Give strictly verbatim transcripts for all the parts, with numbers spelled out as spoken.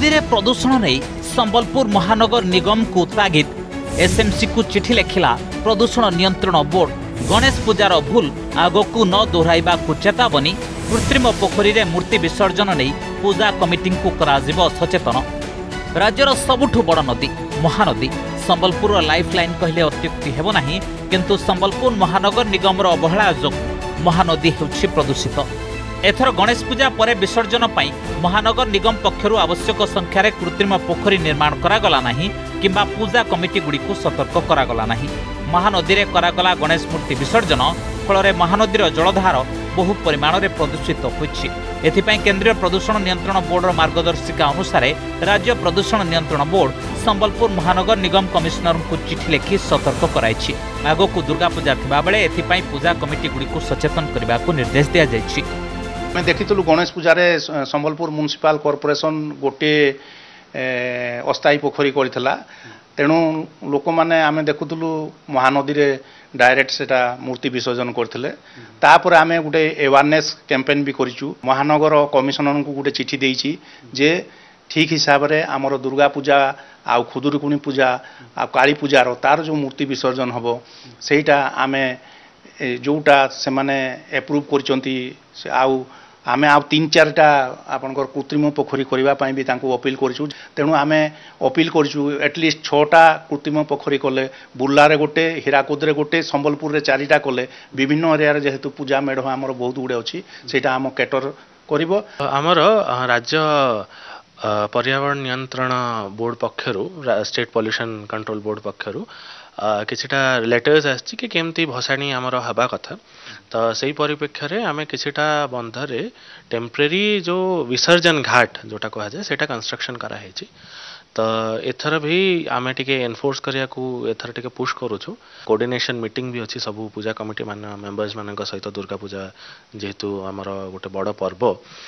महानदी रे प्रदूषण नहीं संबलपुर महानगर निगम को तागिद। एसएमसी को चिठी लिखिला प्रदूषण नियंत्रण बोर्ड। गणेश पूजार भूल आगकू न दोहराइबा को चेतावनी। कृत्रिम पोखरी रे मूर्ति विसर्जन नहीं पूजा कमिटी को कराजिबो सचेतन। राज्यर सबुठु बड़ नदी महानदी संबलपुर लाइफलाइन कहले अत्युक्ति हेबो नाही, किंतु संबलपुर महानगर निगम अवहेला जोगु महानदी हेउछि प्रदूषित। एथर गणेश पूजा परे विसर्जन पाई महानगर निगम पक्षरु आवश्यक संख्यार कृत्रिम पोखरी निर्माण करागला नाही किंबा पूजा कमिटी गुड़िक सतर्क करागला नाही। महानदी रे करागला गणेश मूर्ति विसर्जन फल महानदीर जलधार बहु परिमाण में प्रदूषित होइछि। एथिपाई केंद्रीय प्रदूषण नियंत्रण बोर्डर मार्गदर्शिका अनुसार राज्य प्रदूषण नियंत्रण बोर्ड संबलपुर महानगर निगम कमिशनर को चिठी लिखि सतर्क कराइछि। आगकू दुर्गा पूजा थिबा बेले एथिपाई पूजा कमिटी गुड़िक सचेतन करने को निर्देश दिया जाइछि। मैं देखी गणेश पूजार संबलपुर म्युनिसिपल कॉर्पोरेशन गोटे अस्थायी पोखरी करथिला, तेणु लोक मैंने आम देखुलु महानदी रे डायरेक्ट सेटा मूर्ति विसर्जन करथिले। तापर आमे गोटे अवेयरनेस कैंपेन भी करिचु। महानगर कमिशनर को गोटे चिठी देइछि जे ठीक हिसाब रे हमर दुर्गा पूजा आ खुदुरकुणी पूजा आ काली पूजार तार जो मूर्ति विसर्जन हबो सेटा आमे जोटा से माने एप्रूव करचंती आउ आमे आ तीन चारटा आपनकर कृत्रिम पोखरी करने भी अपील करूँ। तेणु आमे अपील करूँ एटलिस्ट छटा कृत्रिम पोखरी कले बुर्लारे गोटे हीराकुद गोटे संबलपुर रे चारिटा कले विभिन्न एरिया जेहेतु पूजा मेढ़ आमर बहुत गुड़े अच्छी से आम कैटर कर। आमर राज्य पर्यावरण नियंत्रण बोर्ड पक्षरु स्टेट पॉल्यूशन कंट्रोल बोर्ड पक्षरु किछिटा लेटर्स आछि कि केमती भसाणी आमर हवा कथा। तो सही परिप्रेक्षी में आम किछिटा बंधरे टेम्परेरी जो विसर्जन घाट जोटा कह जाए सेटा कंस्ट्रक्शन कराई। तो एथर भी आम टिके एनफोर्स करिया को एथर टिके पुश करूछु। कोऑर्डिनेशन मीटिंग भी अच्छी सबू पूजा कमिटी मान मेंबर्स मान सहित दुर्गा पूजा जेहेतु आमर गोटे बड़ पर्व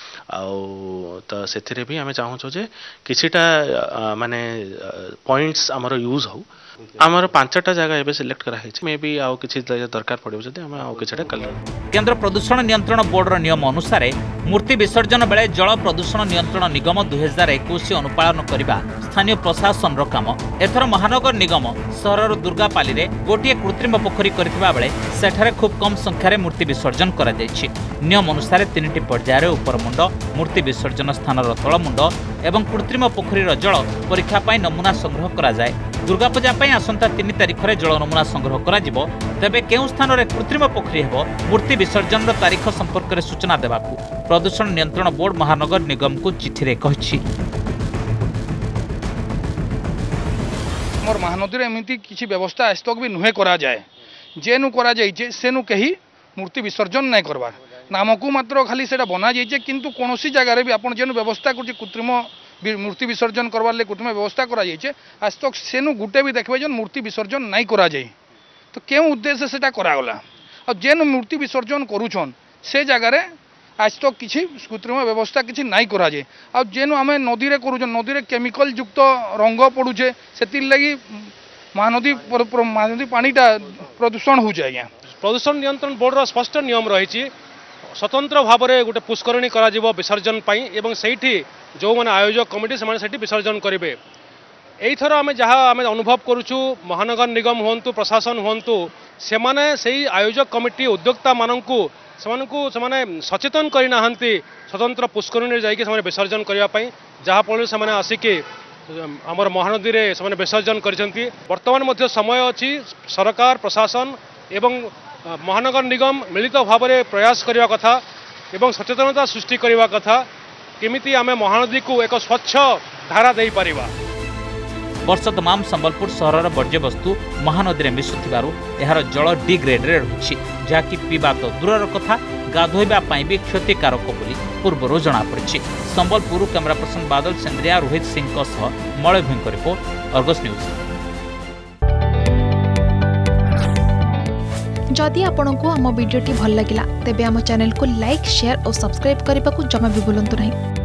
आउ तो से भी आम चाहूँ जे किछिटा माने पॉइंट्स आमर यूज हो। आमर पांचटा जगह एबे सिलेक्ट कराई मे भी आउ किछि दरकार पड़िबो जदि आम आउ किछिटा कलर। केंद्र प्रदूषण नियंत्रण बोर्डर नियम अनुसार मूर्ति विसर्जन बेले जल प्रदूषण नियंत्रण निगम दुई हजार एकुश अनुपालन करने स्थानीय प्रशासन काम। एथर महानगर निगम सहर दुर्गापाली रे गोटे कृत्रिम पोखरी करथिबा बेले सेठारे खूब कम संख्यार मूर्ति विसर्जन करा जायछि। नियम अनुसार तीन पर्यायर उपरमुंड मूर्ति विसर्जन स्थान तलमुंड एवं कृत्रिम पोखरीर जल परीक्षा पाई नमूना संग्रह करा जाए। दुर्गा पूजा पाई आसंता तीन तारीख में जल नमूना संग्रह करा जिवो। तेबे केउ स्थान रे कृत्रिम पोखरी हेबो मूर्ति विसर्जन तारीख संपर्क में सूचना देवाकू प्रदूषण नियंत्रण बोर्ड महानगर निगम को चिठी रे कहिछि। मोर महानदी एमती किसी व्यवस्था आज तक भी नुहे करा जाए जेनु करा जाइए सेनु कहीं मूर्ति विसर्जन नहीं करवार नामकू मात्र खाली से बना जाइए, किंतु कौन सी जगार भी आपन जेनु व्यवस्था कर कृत्रिम मूर्ति विसर्जन करवार लिए कृत्रिम व्यवस्था करा जाइए आज तक सेनु गुटे भी देखबे जे मूर्ति विसर्जन नहीं करा जाए। तो क्यों उद्देश्य से करागला और जेनु मूर्ति विसर्जन करूछन से जगार आज तक किसी कृत्रिम व्यवस्था किसी नहीं करा जाए। आ जेनु आम नदी रे करूछन नदी रे केमिकल युक्त रंग पड़ुचे से लगी महानदी महानदी पानीटा प्रदूषण हो जाए। प्रदूषण नियंत्रण बोर्डर स्पष्ट नियम रही स्वतंत्र भाव में गोटे पुष्करणी करा जीवो विसर्जन पाई एवं सेठी जो माने आयोजक कमिटी से सेठी विसर्जन करेंगे। एथर आम जहाँ आम अनुभव करुचु महानगर निगम हुंतु प्रशासन हुंतु से माने सही आयोजक कमिटी उद्योक्ता माननकु सेमानकु सेमाने सचेतन करना स्वतंत्र पुष्करणी जाइए से विसर्जन करने जहाँ फल से आसिक आमर महानदी रे से विसर्जन करछंती। वर्तमान मध्य समय अच्छी सरकार प्रशासन एवं महानगर निगम मिलित भाव में प्रयास करने कथा एवं सचेतनता सृष्टि करने कथा केमिति आमे महानदी को एक स्वच्छ धारा दे पारिबा। वर्ष तमाम संबलपुर सहर वर्ज्यवस्तु महानदी में मिशुथिबारु एहार जल डिग्रेड रे रहुछि, जाकि पीबा तो दूरर कथा गाधोइबा पाई भी क्षतिकारक बोली पूर्वरु जना पड़िछि। संबलपुर कैमरा पर्सन बादल सेंद्रिया रोहित सिंह सह मलय भयंकर रिपोर्ट अर्गस न्यूज। जदि आपंक आम भिडी भल लगा तेब आम चैनल को लाइक शेयर और सब्सक्राइब करने को जमा भी भूलु नहीं।